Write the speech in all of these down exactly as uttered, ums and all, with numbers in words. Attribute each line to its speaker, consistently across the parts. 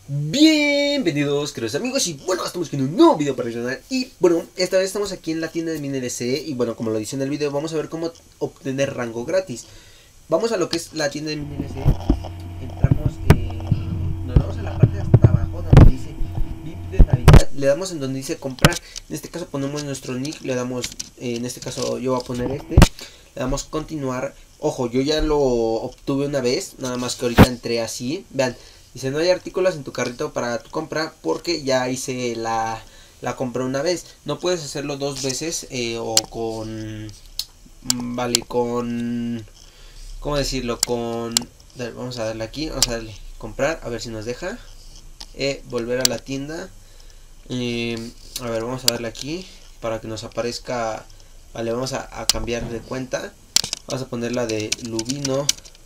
Speaker 1: Bienvenidos queridos amigos y bueno, estamos en un nuevo video para el canal. Y bueno, esta vez estamos aquí en la tienda de MiniLC. Y bueno, como lo dice en el video, vamos a ver cómo obtener rango gratis. Vamos a lo que es la tienda de MiniLC. Entramos, eh, nos vamos a la parte de hasta abajo donde dice V I P de Navidad. Le damos en donde dice comprar. En este caso ponemos nuestro nick, le damos, eh, en este caso yo voy a poner este. Le damos continuar. Ojo, yo ya lo obtuve una vez, nada más que ahorita entré así. Vean, dice no hay artículos en tu carrito para tu compra porque ya hice la, la compra una vez. No puedes hacerlo dos veces eh, o con... Vale, con... ¿Cómo decirlo? Con... Vamos a darle aquí, vamos a darle comprar, a ver si nos deja. Eh, volver a la tienda. Eh, a ver, vamos a darle aquí para que nos aparezca... Vale, vamos a, a cambiar de cuenta. Vamos a poner la de Lubino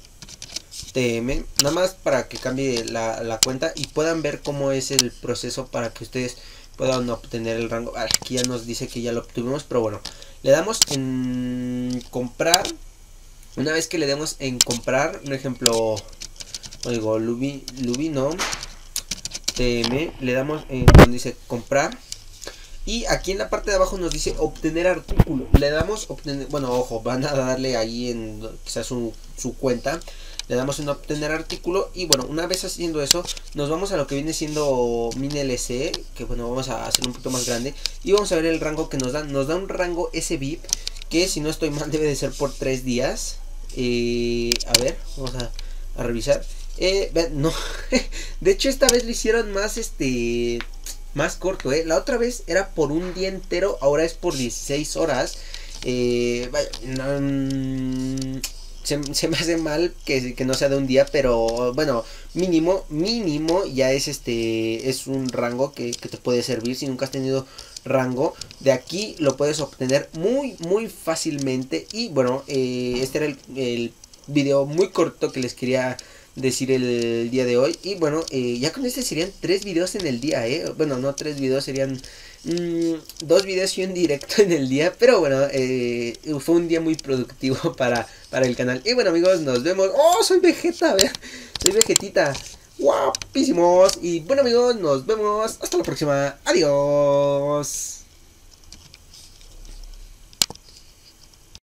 Speaker 1: T M, nada más para que cambie la, la cuenta y puedan ver cómo es el proceso para que ustedes puedan obtener el rango. Aquí ya nos dice que ya lo obtuvimos, pero bueno, le damos en comprar. Una vez que le demos en comprar, por ejemplo, digo Lubi, Lubino T M, le damos en donde dice comprar. Y aquí en la parte de abajo nos dice obtener artículo. Le damos obtener, bueno, ojo, van a darle ahí en quizás su, su cuenta. Le damos en obtener artículo. Y bueno, una vez haciendo eso, nos vamos a lo que viene siendo MiniLC. Que bueno, vamos a hacer un poquito más grande. Y vamos a ver el rango que nos dan. Nos da un rango S V I P. Que si no estoy mal debe de ser por tres días. Eh, a ver, vamos a, a revisar. Eh, vean, no. De hecho esta vez lo hicieron más este... más corto, ¿eh? La otra vez era por un día entero, ahora es por dieciséis horas. Eh, vaya, no, se, se me hace mal que, que no sea de un día, pero bueno, mínimo, mínimo ya es este, es un rango que, que te puede servir. Si nunca has tenido rango, de aquí lo puedes obtener muy, muy fácilmente. Y bueno, eh, este era el, el video muy corto que les quería decir el día de hoy. Y bueno, eh, ya con este serían tres videos en el día, eh. Bueno, no tres videos, serían mmm, dos videos y un directo en el día. Pero bueno, eh, fue un día muy productivo para, para el canal. Y bueno amigos, nos vemos. Oh, soy Vegeta, vean. Soy Vegetita. Guapísimos. Y bueno amigos, nos vemos. Hasta la próxima. Adiós.